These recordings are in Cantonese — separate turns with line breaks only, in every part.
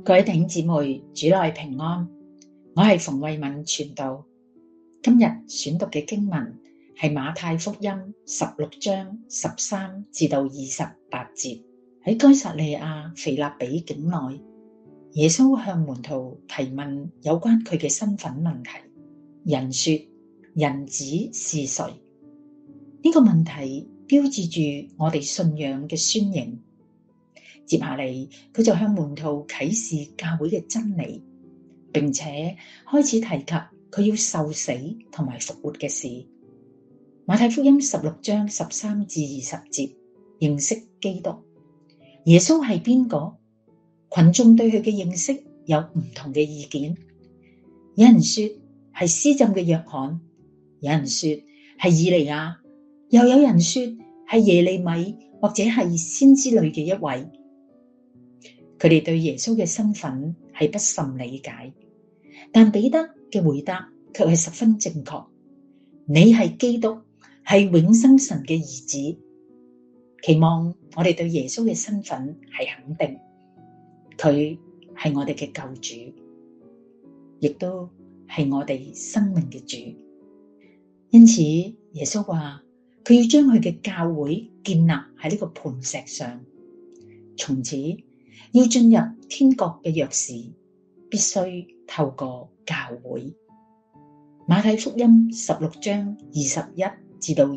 各位弟兄姊妹，主內平安。我係馮慧敏傳道。今日選讀嘅經文係馬太福音16章13至到28節。喺該撒利亞腓立比境內，耶穌向門徒提問有關佢嘅身份問題。人說人子是誰？呢個問題標誌住我哋信仰嘅宣認。接下嚟，佢就向門徒啟示教會嘅真理，並且開始提及佢要受死同埋復活嘅事。馬太福音16章13至20節，認識基督。耶穌係邊個？群眾對佢嘅認識有唔同嘅意見。有人說係施浸嘅約翰，有人說係以利亞，又有人說係耶利米或者係先知類嘅一位。佢哋對耶穌嘅身份係不甚理解，但彼得嘅回答卻係十分正確。你係基督，係永生神嘅兒子。期望我哋對耶穌嘅身份係肯定，佢係我哋嘅救主，亦都係我哋生命嘅主。因此，耶穌話佢要將佢嘅教會建立喺呢個磐石上，從此要進入天國嘅鑰匙，必須透過教會。馬太福音16章21至到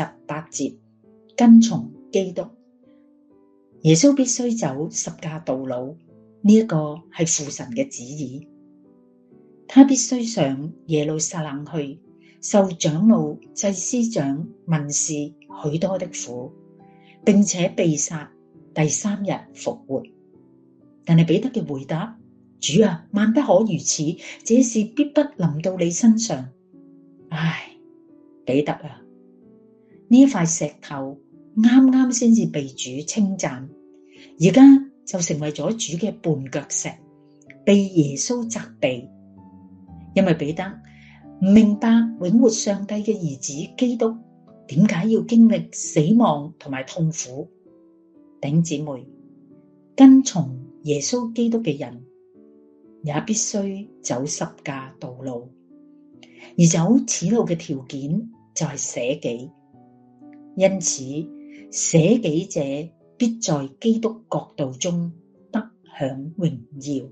28節，跟從基督。耶穌必須走十架道路，呢一個係父神嘅旨意。他必須上耶路撒冷去，受長老、祭司長、文士許多的苦，並且被殺，第3日復活。但係彼得嘅回答：主啊，萬不可如此，這事必不臨到你身上。唉，彼得啊，呢一塊石頭啱啱先至被主稱讚，而家就成為咗主嘅絆腳石，被耶穌責備。因為彼得唔明白永活上帝嘅兒子基督點解要經歷死亡同埋痛苦。弟兄姊妹，跟從耶穌基督嘅人也必須走十架道路，而走此路嘅條件就係捨己。因此，捨己者必在基督國度中得享榮耀。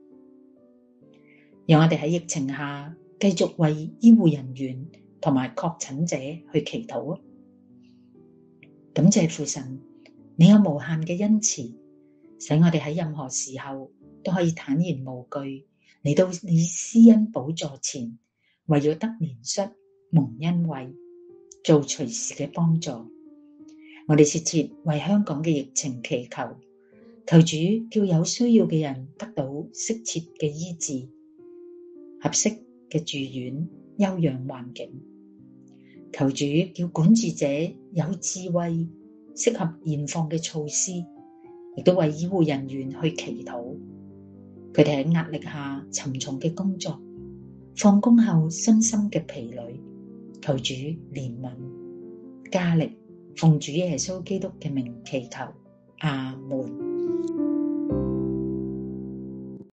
讓我哋喺疫情下繼續為醫護人員同埋確診者去祈禱啊！感謝父神，你有無限嘅恩慈，使我哋喺任何時候都可以坦然無懼嚟到你施恩寶座前，為咗得憐恤、蒙恩惠、做隨時嘅幫助。我哋切切為香港嘅疫情祈求，求主叫有需要嘅人得到適切嘅醫治、合適嘅住院、休養環境。求主叫管治者有智慧、適合現況嘅措施，亦都為醫護人員去祈禱。佢哋喺壓力下沉重嘅工作，放工後身心嘅疲累，求主憐憫加力，奉主耶穌基督嘅名祈求，阿門。